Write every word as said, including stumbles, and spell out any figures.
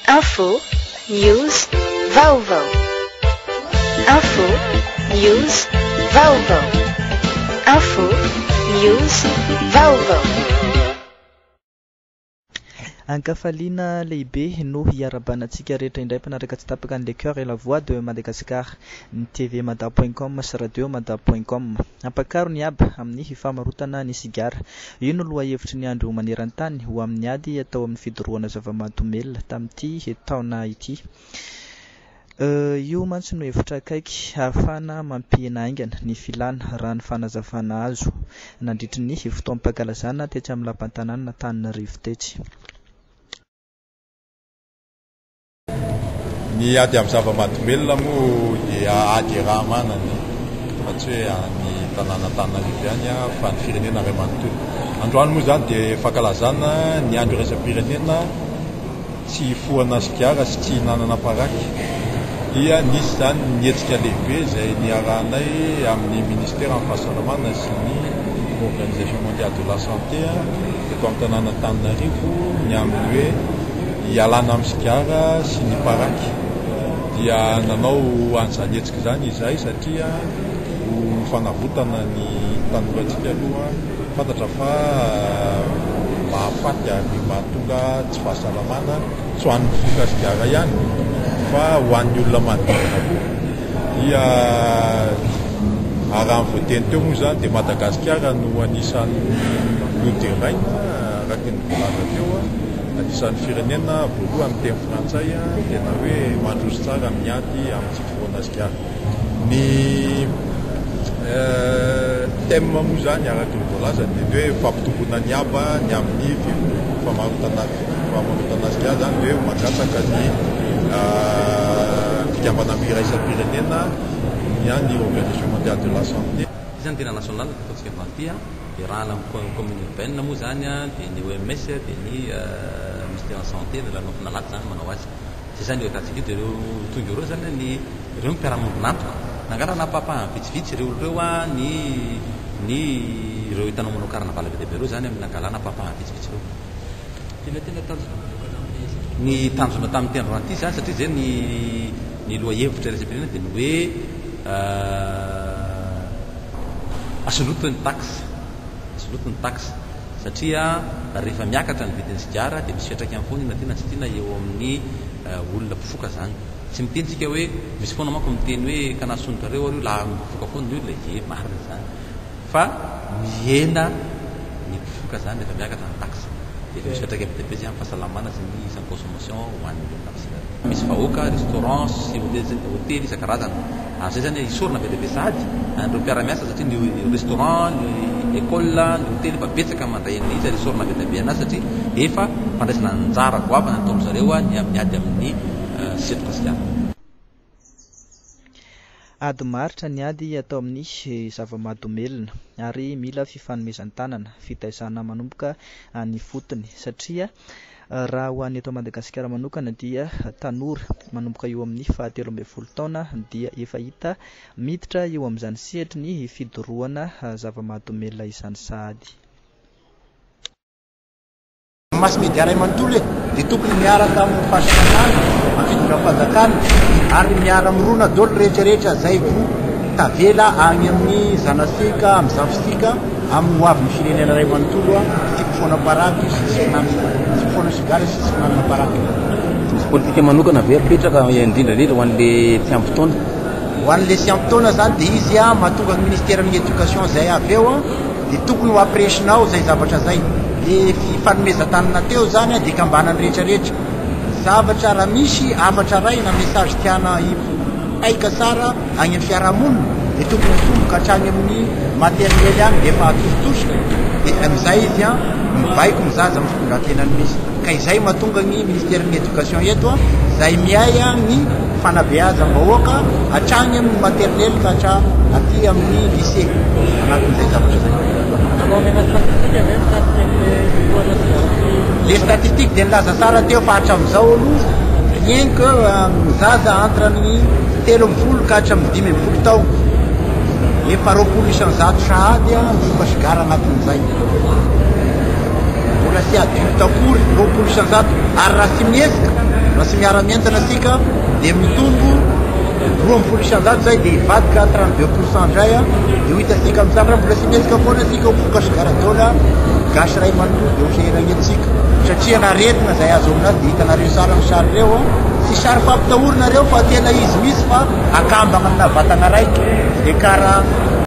Info, news, vaovao. Info, news, vaovao. Info, news, vaovao. Ankafaliana lehibe no hiarabanantsika rehetra indray mpanaraka tsy tapaka ny lecœur et la voix de Madagascar, ny T V Mada point com sy radio Mada point com. Ampakaro ny aba amin'ny fifamarotana ny sigara. Io no lohahevitry ny andro maneran-tany ho amin'ny ady atao amin'ny fidorohana zava-mahadomelina tamin'ity taona ity. Uh, io mantsy no hevitra akaiky ahafana mampihena ny filana raha ny fanazavana azo nandritry ny fotoam-pankalazana tetsy amin'ny lapan-tanàna Antananarivo tetsy. Ny ady amin'ny zava-mahadomelina moa dia ady raha manany fa tsy hoe ny tanàna Antananarivo ihany fa ny firenena iray manontolo. Androany moa zany dia fankalazana ny andro iraisam-pirenena tsy foana sigara sy tsy hinanana paraky. Dia nisy zany nietsika lehibe izay niarahanay amin'ny ministère amin'ny fahasalamana sy ny Organisation mondiale de la santé eto amin'ny tanàna Antananarivo ny amin'ny hoe hialana amin'ny sigara sy ny paraky. Dia nanao an'izany hetsika zany izay satria ho fanavotana ny tanorantsika aloha fantatra fa mahafaty ary mahatonga tsy fahasalamana tsy ho an'ny mpifoka sigara ihany fa ho an'ny olona manodidina koa. Dia araha ny voateny teo moa zany dia Madagasikara no anisan'ny moderaina araka ny volaza teo anisan'ny firenena voalohany amin'ny teny frantsay tena hoe mandroso tsara miady amin'ny tsy fifohana sigara. Ny thème moa zany araka ny volaza dia hoe fampitombona ny aba ny amin'ny famarotana famarotana sigara zany hoe mangataka ny fikambanana iraisam-pirenena ny Organisation mondiale de la santé. Isan'ny tena nasional ataontsika vantia dia raha amin'ny commune urbaine moa zany dia ny O M S dia ny ministère de santé nalaty zany manao azy. Zay zany eo ataontsika dia ireo tonga ireo zany ny ireo mpiara-mondon'antoka nangarana papaha vitsivitsy ireo ireo ny ny ireo hitanao manao karnaval be dehibe ireo zany amin'ny nangalana papaha vitsivitsy ireo. Tena tena tanjona ny tanjona tamin'ny tendrona ity zany satria zay ny ny lohahevitra iraisam-pirenena dia ny hoe asolotony taxe asolotony taxe satria rehefa miakatra ny vidin'ny sigara dia misy fiatraikany foana ina tena tsy tiana eo amin'ny olona mpifoka zany. Tsy mitentsika hoe misy foana manko miteny hoe ka nasonokareo areo laha mifoka foana ny olona e marina zany fa mihena ny mpifoka zany rehefa miakatra ny taxe dia misy fiatraikany be dehibe zay amin'ny fahasalamana sy ny isan'ny consommation ho an'ny olona sigara. Misy vahoaka restaurant sy hôtely isan-karazana ary zay zany isorona be dehibe sady andreo mpiara-miasa satria ny restaurant ny école ny hôtely efa betsaka mandray ny izy ary isorona be dehibe anazy satria efa fandraisana anjara goavana ataon'ny zareo ny miady amin'ny setroka sigara. Ady maritra ny ady atao amin'ny zava-mahadomelina ary mila fifanomezan-tanana fitaizana manomboka ny fotony satria raha ho an'ny eto Madagasikara manokana dia tanora manomboka eo amin'ny fahatelo ambin'ny folo taona dia efa hita miditra eo amin'izany sehatry ny fidorohana zava-mahadomelina izany sahady. Mass media iray manontolo e dia tokony miaraka amin'ny fahasalamana amin'ny fitondram-panjakana ary miara mirona daholo rehetrarehetra zay vo tavela agny amin'ny zanasika amin'ny zafisika amin'ny hoavin'ny firenena iray manontolo sy fifohana paraky sy fifohana sigara sy sy fihinanana paraky. Misy politika manokana ve apetraka indrindra indrindra ho an'le tsy ampy taona? Ho an'le tsy ampy taona zany dia izy a mahatonga ny ministèren'ny éducation zay avy eo dia tokony ho ampiresinao zay zavatra zay. Dia fifanomezan-tanana teo zany dia kambanany rehetrarehetra zavatra raha misy afatra ray na message tiana aika tsara agny amin'ny fiarahamonina dia tokony atomboka hatrany amin'ny maternelle agny dia efa atositosika dia amin'izay izy a mibaiko mizaza amin'ny fitondran-tenany misy ka izay mahatonga ny ministèren'ny éducation eto zay miay ny fanabeazam-bahoaka hatrany amin'ny maternelle ka hatra aty amin'ny lycée anatin'izay zavatra zay. Les statistiques dia nilaza tsara teo fa hatramin'izao aloha rien que mizaza entre ny telo amby folo ka hatramin'ny dimy amby folo tao efa roapolo isan'ny zato sahady mifoka sigara anatin'izay. raha sy adio takory roapolo isanjato ary raha sy miezika raha sy miara-mientsana asika dia mitombo roa ambifolo isanjato zay dia ivadika trente-deux pourcent ndray a dia ho hitasika amin'izany raha mbola sy miezika foana asika ho vokatra gara-taona gasy ray manontolo dia oseranetsika satria naretina zay azo aminazy dia hitanareo sara ny sary reo a sy sary fampitahorina reo fa tena izy misy fa akambana amina vatana raiky dia karaha